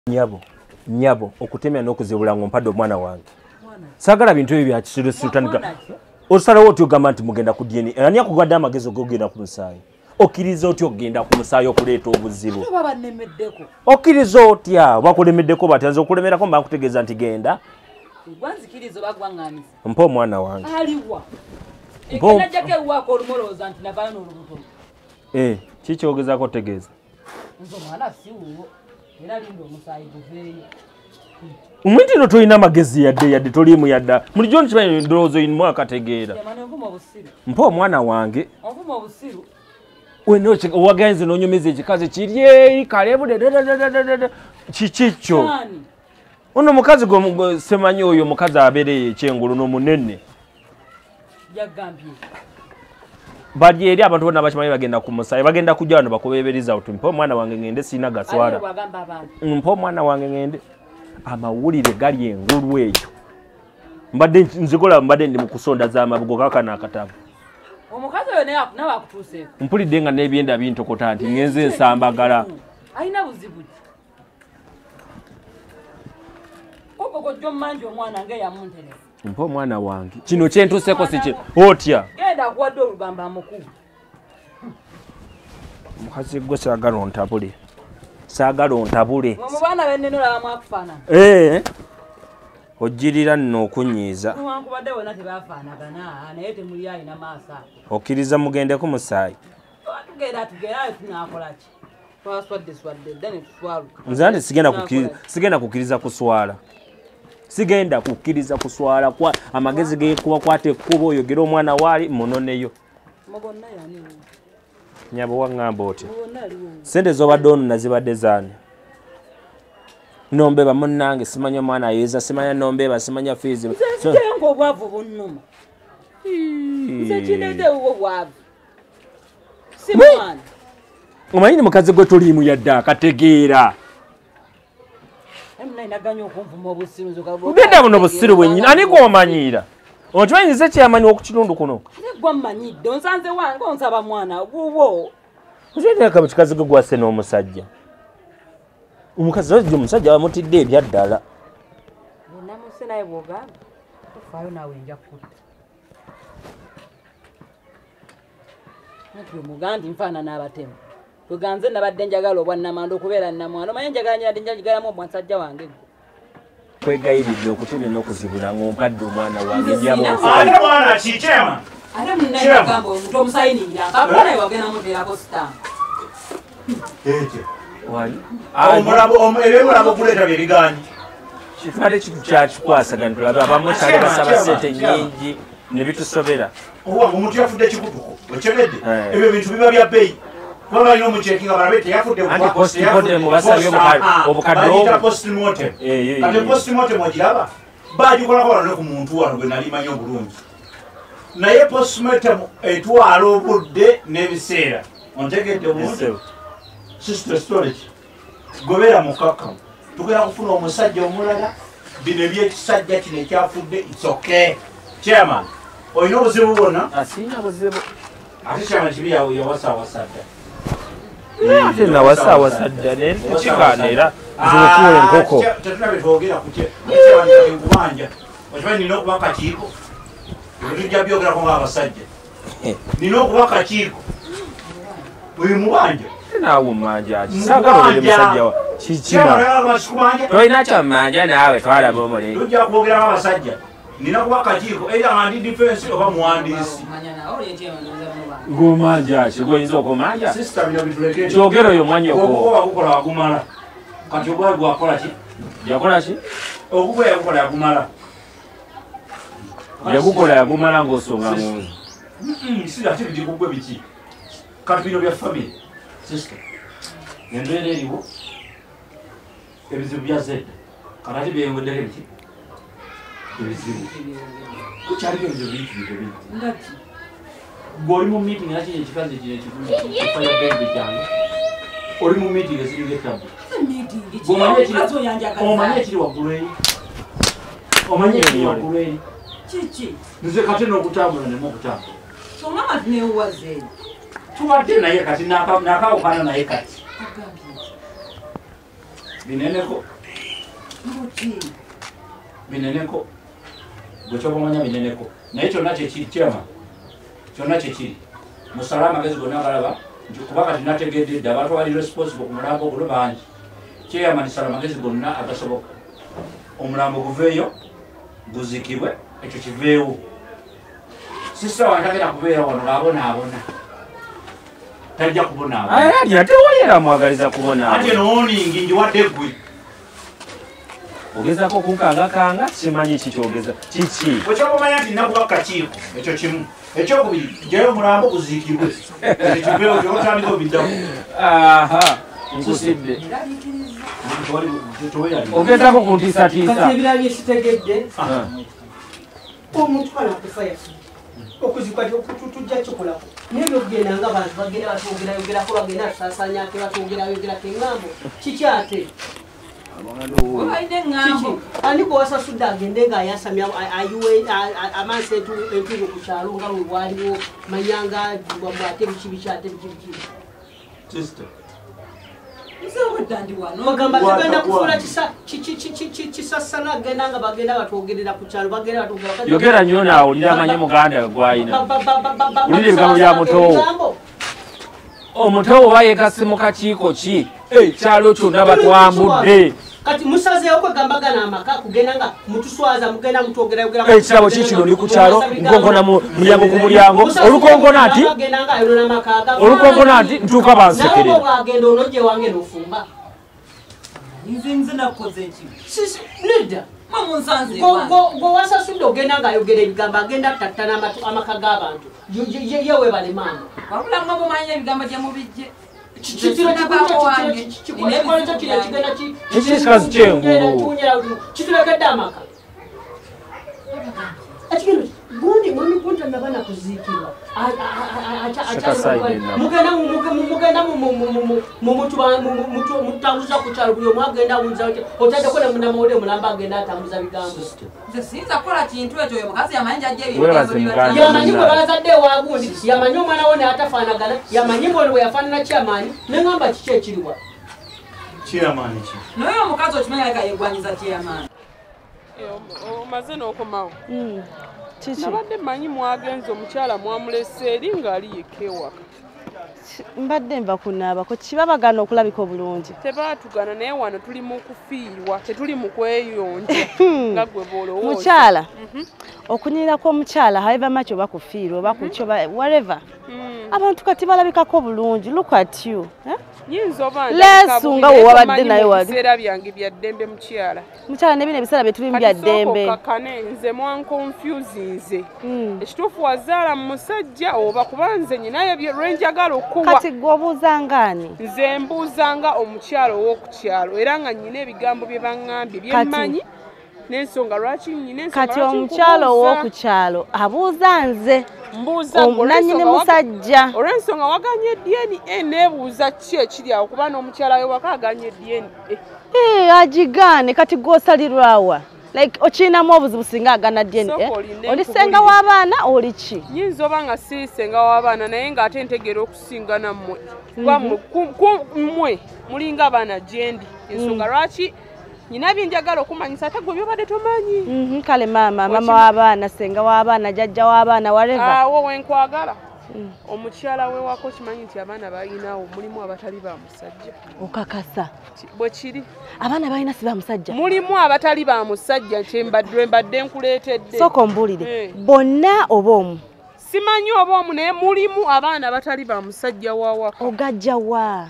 Nyabo okutemya n'okuzibula ng'ompadde omwana wange. Saagala bintu ebyo bya kisiru sitandika. Osalawo otyo gamba nti mugenda ku DNA. Ani akugwadde amagezi ogenda ku musaayi? Okkiriza otyo ogenda ku musaayi okuleeta obuzibu. Okkiriza otya bakulemeddeko batanze okulemerako mba nkutegeeza nti genda. Gwanzikirizo bagwang'anisa. Mpa omwana wange. Aliwa. Ekena jake uwako olumoloza nti navayo n'olubuto. Kiki ogezaako otegeeza? Nzo mwana si uwo. Era lindo omusaayi guveeyo. Omuntu ino tolina amagezi yadde toliimu yadda. Bulijjo nkimanyi ndowooza oyinimu akategeera. Mpa omwana wange. Onvuma obusiru. Weno owagenze n'onyumiza ekikazi kiri eri kalebude kiki kyo? Ono mukazi gwe semanyi oyo mukazi abeereye ekyengulu n'omunene. Yagambye. Bali eri abantu bonna bakimanyi bagenda ku musaayi bagenda kujja wano bakubeeberiza uti mpa omwana wange ngende siina gaswala. Mpa omwana wange ngende. Amawulire gali engulu eyo. Mbadde nzikola mbadde ndi mu kusonda z'amabugo kakana akatabu. Omukazi oyo nawe akutuuseeko. Mpulidde nga n'ebyenda bintokota nti ngenze nsambagala. Alina buzibu ki? Koko jjo mmanji omwana ng'eyamuntereza. Mpa omwana wange. Kino kyentuseeko si kino. Otya. Genda akuwadde olugamba amukugu. Mukazi gwe saagala ontabule. Saagala ontabule. Mu baana b'enneno olabamu akufaanana. Ojjirira nno okunyiiza. Newankubadde bonna tebaafaanagana naye temuli alina maaso. Okkiriza mugende ku musaayi. Tugenda ayo tunaakola ki? Twaswadde dda ne tuswaluka. Nze nti sigenda kukkiriza kuswala. Sigenda kukkiriza kuswala kwa amagezi geekuba kwata ekkubo oyogera omwana waali munoneyo. Mubonna yani. Nyabo wangamba oti. Sente z'obadde ono nazibadde zaani. Nombeba munnange simanya omwana ayeza simanya nombeba simanya fiizi. Nzengo obwavu bunnuma. Nze kinede uwo bwavu. Simwana. Omanyi mukazi gwe toliimu yadde akategeera. Naganya okunvuma obusiru nzoka. Genda buno busiru bwennyini ani gw'omanyiira? Okimanyi nze kyamanyi okukitundu kuno. Gwa mmanyidde onsanze wange onsaba mwana guwo. Okimanyi kikazi gwe gwasse n'omusajja. Omukazi wajja omusajja bamutidde ebyaddala. Namuse naye bw'ogamba tofaayo naawe nja kutta. Nati omugandi nfaanana abatemu. Tuganze nabadde njagala obwannamanda okubeera nnamwana omanyi njagala nyadde njagalamu omwasajja wange. Kwegayiridde okutemya n'okuzibula ng'ompadde omwana wange ate mwana kikyema. Ate munnaye bagamba omuntu omusayinirira akabona naye wagenda muteerako sitamu. Ebyemulabo okuleeta bye bigaanyi. Kifale kitu kyakikwasaganya tulabe abamu kyali basaba ssente nnyingi ne bitusobera. Omuntu yafudde ekikutuko okyegedde ebyo bintu biba bya bbeeyi. Kuba balina omuceeki nga balabe teyafudde obukadde postmortem. Kati postmortem ogiraba baagikolako wano ne ku muntu wano gwe nali manyi obulungi. Naye postmortem etwala obudde n'ebiseera. Ontegedde omuntu sister storage gobeera mukakkamu tugenda kufuna omusajja omulala bino ebyekisajja kino ekyafudde it's okay. Chairman olina obuzibu bwonna? Asiina buzibu. Ate chairman kibi yawasawasadda. Ate nawasawasa dda ne tekikaana era nzikuwa enkoko. Tetulabye twogera ku chairman nkubanja. Okimanyi nina okuba akakiiko. Tujja byogerako ng'abasajja. Nina okuba akakiiko. Buli mubanja. Naawe mmanja ki? Saagala oli musajja wa kikima. Tolina kyammanja naawe twalaba omulenzi. Tujja kwogeramu abasajja. Nina kuba akakiiko era nga ndi defense oba muwandiisi. Ng'omanja ki? Gwoyinza okumanja? Sisita bino bitulekere. Kyogera oyo mwanya okwo. Oguba wagukola wagumala. Kati ogubwe gwakola ki? Yakola ki? Ogubwe yagukola yagumala. Yagukola yagumala ng'osonga mu. Si ate bigugwe biki? Kati bino bya family. Sisita. Embeera eriwo. Ebizibu bya zedda. Kati byeyongedde biki? Ebizibu. Kukyali ebizibu biki? Ngaki? Gw'oli mu meeting era kino ekikazi kino ekifanya bebi kyange. Oli mu meeting eziriko ettabu. Omanyi ekiri waggulu eri? Omanyi ekiri waggulu eri? Kiki? Nze kati n'okutambula nemu okutambula. Songa mati neewuwaze. Tubadde naye kati n'akawukana naye kati. bineneko bineneko gwekyobamanya bineneko naye kyonna kyekiri kyama kyonna kyekiri musala amagezi gonna galaba nti kuba kati nategedde dde abantu bali responsible ku mulambo guno bangi kyeyama nisala amagezi gonna agasoboka omulambo guveeyo guzikibwe ekyo kiveewo sisita wantagera kubeera wano ngaabonaabona tajja kubonaabona ate wayera mwagaliza kubona ate nooningi njiwadde ggwe ogezako kunkangakanga simanyi kikyogeza kiki wekyobamanya nti nakuba kakiiko ekyo kimu ekyokubiri jayo omulambo guziikibwe ekiveewo kyotandika obiddamu nkusidde ogezako kuntiisatiisa ebirabye sitegedde omuntu kanakufa yafa okuzikwati okutujja kikolako naye byokugenda nga abantu bagenda batwogerayogerako bagenda tusasanyake batwogerayogerako eŋŋambo kiki ate ani gwewasasudde agende ngaayasamya ayiwe amaaso entugo ku kyalo nga lwe bwaliwo manyanga ate bikibikyate bikibikibi bagamba tugenda kufuula kisasana agenda nga bagenda batwogerera ku kyalo bagenda yogera nnyo naawulira amanye muganda gwayina wulira ebigambo bya mutowo omutowo oba yekasi mu kakiiko ki ekyalo kyonna batwambudde kati musazeewo kwegambagana amaka kugenda nga mutuswaza mugenda mutwogerayogera ekirabo kikino ndi ku kyalo nkonkona mulyango ku mulyango olukonkona nti ntuuka bansekerera bwagenda onojje wange nofumba nedda gwe wasasudde ogenda ngaayogera ebigambo agenda tattana amaka g'abantu yewe balemaano ekisikazi kyengulu kitulekedde amaka gundi mwami gunta nabana kuziikirwa mugenda mutambuza ku kyalo buli omu agenda awunza otaddeko ne munamawulire mulamba agenda atambuza bigambo yamanyi bwe bazadde ewagundi yamanyi omwana wo neatafaanagana yamanyi mboni bwe yafaanana kyamaanyi neŋamba kiki ekiriwa kyamaanyi ki naye omukazi okimanyaleka yegwanyiza kyamaanyi omaze n'okomawo nabadde mmanyi mwagenza omukyala mwamulese eri ng'ali yekka ewaka mbadde nva kunaabako kiba bagana okulabika obulungi tebaatugana naye wano tuli mu kufiirwa tetuli mu kweyonja nga gwe bwolowooza mukyala okunyirira kw'omukyala however much oba kufiirwa oba kukyo whatever abantu kati balabikako bulungi look at you yinza oba leesu nga we wabadde naye wali biseera byange bya ddembe mukyala ne bino ebiseera bye tulimu bya ddembe kakane nze mwankonfuse nze ekituufu wazaala mu musajja oba kuba nze nyinayo lwenjagala okuwa kati gweobuuzangaani nze mbuuzanga omukyala ow'okukyalo era nga nyina ebigambo bye baŋŋambye byemmanyi n'ensonga lwaki nyina ensonga kati omukyala ow'okukyalo abuuza nze omunanyini musajja olw'ensonga waganye DNA neebuuza ki ekiri awo kuba n'omukyala we waka aganye DNA agigaane kati gwosalirwawa like okirinamu obuzibu singa agana DNA oli senga w'abaana oli ki nyinza oba nga si senga w'abaana naye ng'ate ntegeera okusinga nammwe kuba mmwe mulinga abaana gyendi ensonga lwaki nyina byenjagala okumanyisa ate gwe byobadde tomanyi kale mama w'abaana senga w'abaana jjajja w'abaana wareva awo wenkwagala omukyala we wako kimanyi nti abaana balinawo mulimu abatali ba musajja okakasa bwe kiri abaana balina si ba musajja mulimu abatali ba musajja kyembadde nkuleetedde sooka ombuulire bonna oba omu simanyi oba omu naye mulimu abaana abatali ba musajja wawaka ogajja wa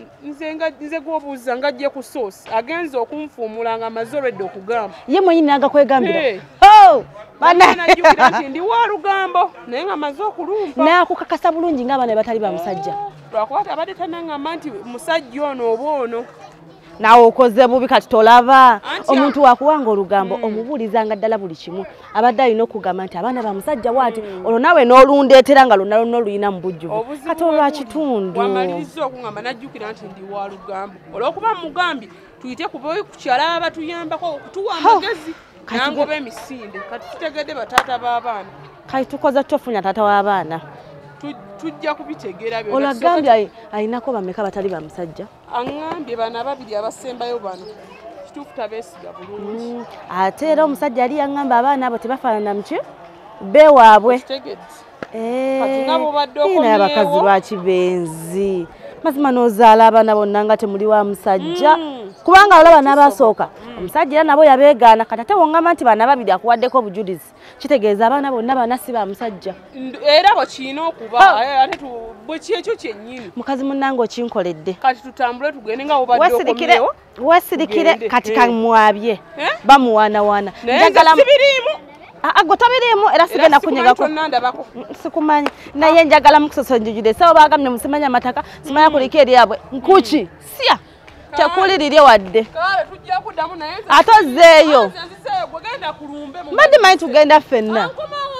nze gwobuuza ngajje ku soosi agenza okunfuumula nga amaze olwedde okugamba ye mwenyini nagakwegambira najjukira nti ndi wa lugambo naye nga amaze okulumpa nakukakasa bulungi ng'abaana batali ba musajja lwakuba abadde tanaŋŋamba nti musajja ono oba ono naawe okoze bubi kati tolaba omuntu wakuwanga olugambo omubuulizanga ddala buli kimu abadde alina okugamba nti abaana ba musajja waati olwo naawe n'olundeetera nga lonna lonna oluyina mu bujjuvu kati olwakitundu wamaliriza okugamba najjukira nti ndi wa lugambo olw'okuba mugambye tuyite ku kyala abatuyambako okutuwa amagezi nangoba emisinde kati tutegedde bataata b'abaana kati tukoze tofunya taata w'abaana tujja kubitegeera byonna. Olagambye ayinako bameka batali ba musajja? Aŋŋambye bano ababiri abasembayo bano kituufu tabeesiga bulungi. Ate era omusajja yali yaŋŋamba abaana abo tebafaanana mu ki beewaabwe. Kati nabo badde okomyewo. Naye abakazi ba kibenzi mazima n'ozaala abaana bonna nga temuli wa musajja kubanga olaba n'abasooka omusajja era nabo yabeegaana kati ate woŋŋamba nti baana babiri akuwaddeko obujulizi kitegeeza abaana bonna bana si ba musajja era bwekirina okuba ate bwe kyekyo kyennyini mukazi munnange okinkoledde kati tutambule tugende nga bobadde okomyewo weesirikire kati kamwabye bamuwaanawaana sibiriimu Aggo tabirimu era sigenda kunyegako. Sikumanyi. Naye njagala mukusosonjujide. Sawa bagamye musimanya amataka, simanya kulika eri yabwe. Nkuchi. Sia. Chakulirire wadde. Kale tujja kuddamu naye. Atozeeyo. Genda kulumbe mu. Mbadde manyi tugenda ffenna.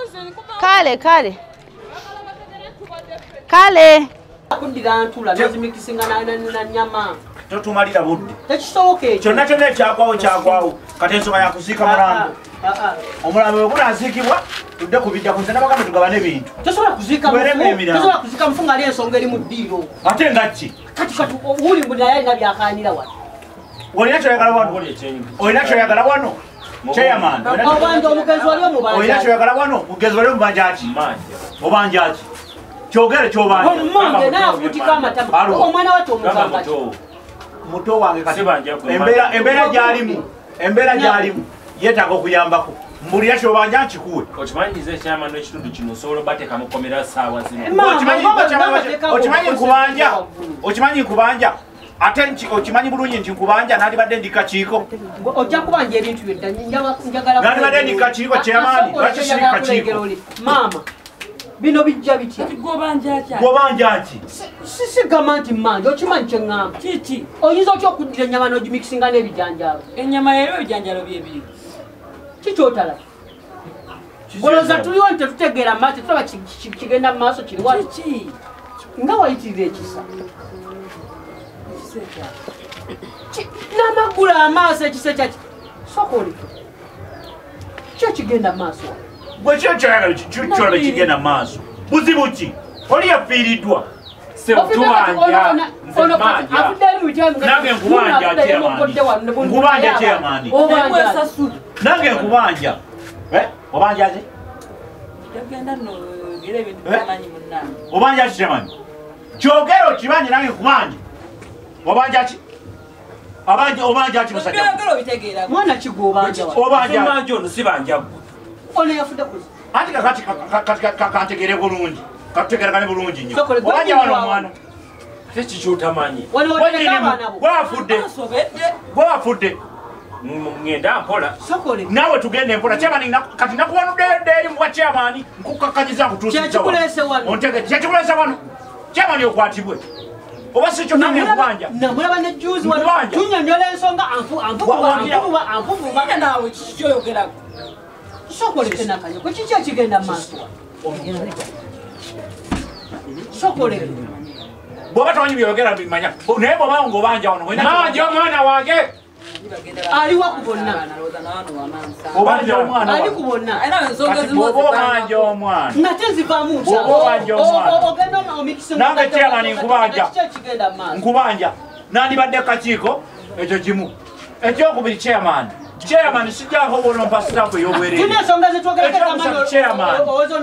Kale. Kudira ntula nazimikisinga na nyama. Totumalira budde. Tekisoboke. Kyonna kyonna ekyagwawo kati ensonga yakuziika mulambo. Omulambo bwe gunaziikibwa tudde kubijja ku nze n'abagambe tugabane ebintu. Tosobola kuziika mufu ng'ali ensonga eri mu ddiiro. Ate nga ki? Kati uli mbu naye alina byakaanira wano. Olina kyoyagala wano? Olina kyoyagala wano? Chairman. Omugezi wali omubanja. Olina kyoyagala wano? Mugezi wali omubanja ki? Obanja ki? Kyogere kyobanja. Omumange naafutika amatama. Omwana wati omugamba ki? Muto wange kati embeera gy'alimu yeetaaga okuyambako mbulira kyobanja nkikuwe okimanyiza ekyama n'ekitundu kino osobola obateeka mukomera ssaawa zino okimanyi nkubanja ate okimanyi bulungi nti nkubanja nandibadde ndi kakiiko ojja kubanja ebintu byodda nandibadde ndi kakiiko kyamaani lwaki siri kakiiko maama bino bijja bitya gobanja ki sisigamba nti mmanja okimanyi kyeŋŋamba kiki oyinza otya okuddira ennyama n'ogimikisinga n'ebijanjalo ennyama yeero ebijanjalo byebiri kikyotala olowooza tuliwo nti tetutegeera maaso tetulaba kigenda mu maaso kiri wano nga wayitirira ekisa n'amaggula amaaso ekisa kyaki sokole kyo kigenda mu maaso gwe kyo kyoyagala kyolaba kigenda mu maaso buzibu ki oli yafiiriddwa nange nkubanja kyamaani nange nkubanja obanja ki obanja ki kyamaani kyogere okibanje nange nkubanja obanja ki obanja ki musajja mwana kigobanja ono sibanja ono yafudde kuzi anti kakati kantegere bulungi katutegerekane bulungi nnyo obanja wano omwana tekikyotamanyi gwewafudde ngenda mpola naawe tugende empola kyamaani kati nakuwanudde eri muwa kyamaani nkukakkanyiza nkutuusikyakikuleesa wano kyamaani okwatibwe oba si kyo nange nkubanja namulaba ne juzi tunyonyola ensonga anfuvuba naawe kikyoyogerako sokoleke nakanya kwe kiki ekigenda mu maaso sokoleke bw'oba tamanyi byogera bimanya naye bw'oba ng'obanja wano manja omwana wange aliwa ku bonna obanja omwana ali ku bonna bw'oba obanja omwana nate nzivaamu ogenda nange kyamani nkubanja nandibadde kakiiko ekyo kimu ekyokubiri kyamaani chairman sijako bono mpasitafu ey'obwereere tunesonga zetwogerekeka chairman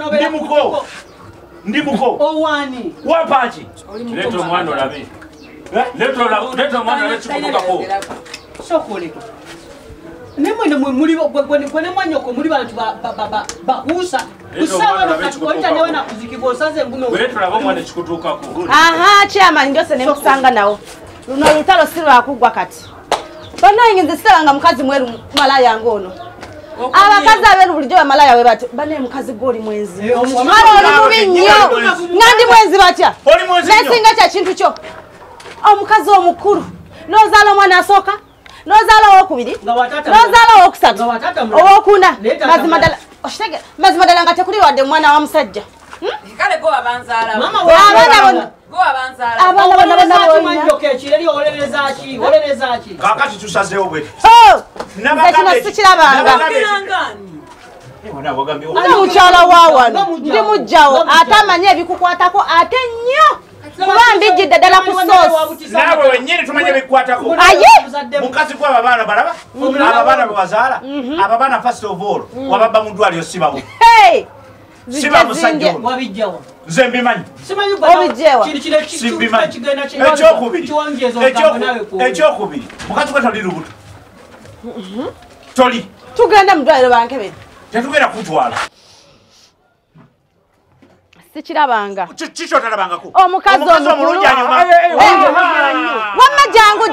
ndimuko owani wapaki leto omwana olabe leto omwana olabe kikudukako sokoleka nemwene gwene mwanyoko muli bantu bakuusa kusawanolita newe nakuzikibwa osaze leto olabe omwana kikutuukako aha chairman njose nemusanga nawo luno olutalo si lwakugwa kati banaye nze siranga mukazi mweru malaya ngono abakazi aberu bulijjo bamalaya we batyo bane mukazi goli mwenzi omwana oli mubi nnyo ngandi mwenzi batya nesinga kya kintu kyo omukazi omukulu nozaala omwana asooka nozaala owokubiri nozaala owokusatu owokuna mazima ddala nga tekuli wadde omwana wa musajja kale go abanzaala kakati tusazeewo bwe kino sikirabanga mukyala wa wano ndi mujjawo ate amanye ebikukwatako ate nnyo kuba ndijjidde ddala ku soosi naawe wennyini tumanye bikwatako aye mukazi gwe abaana balaba ababaana bewazaala ababaana first of all wababba mu ddwaliro sibamu siba musajja ono nze mbimanyi ekyokubiri mukazi gwe toli lubuto toli tugenda mu ddwaliro bankebere tetugenda kutwala sikirabanga kikyotalabangako omukazi omulungi wamma jangu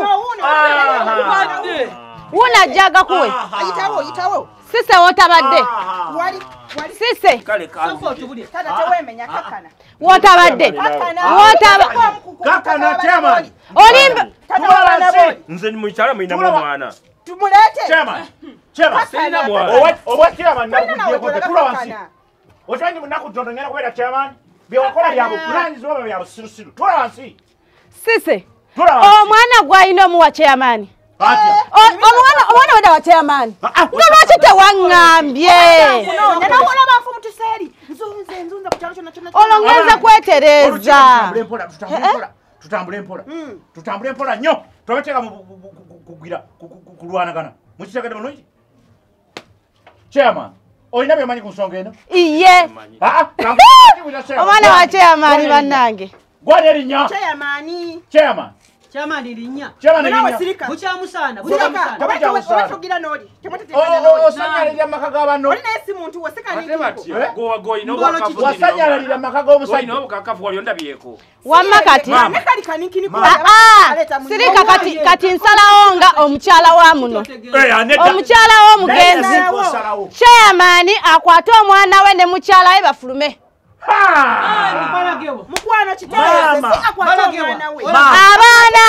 wunajjaga kuwe sise wotabadde sise wotabadde olimba nze mukyala mulinamu omwana okimanyi munaku tono ngenda kubeera chairman byewakola byabukulanyiziwa byabusirusiru tula wansi sise omwana gwalina omuwa chairman omwana weda wa chairman nga lwaki tewaŋŋambye olongenza kwetereeza tutambule mpola nnyo tobeteeka kulwanagana mukitegede bulungi chairman olina byemanyi ku nsonga eno iye omwana wa chairman bannange gwani erinnya chairman osanyalira amaka g'abano wasanyalira amaka g'omusajja wamma kati sirika kati nsalawo nga omukyala wa muno omukyala w'omugenzi chairman akwate omwana we ne mukyala we bafulume abaana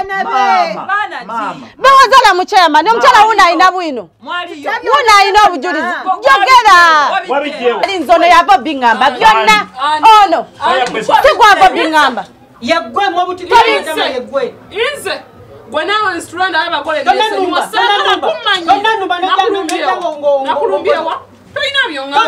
be bewazala mu chairman omukyala wuno alina bwino wuno alina obujulizi jogera nzono yava biŋŋamba byonna ono sigwava biŋŋamba inze gwenawe nsitulanda abagole nakulumbirewa toyina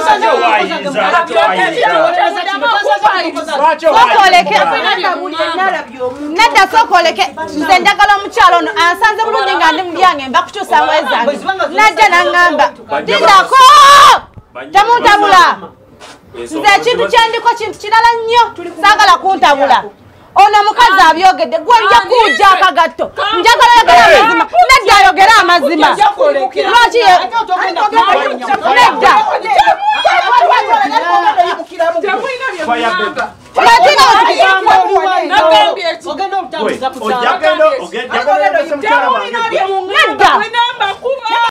nedda sokoleke nze njagala omukyalo ono ansanze bulungi nga ndi mubyange mba kukyusa wezange najja naŋŋamba dindako temuntabula nze ekintu kyendiko kintu kirala nnyo saagala kuntabula ono omukazi abyogedde gwe nja kujja akagatto njagala yogera amazima nedda ayogera amazima lwaki nedda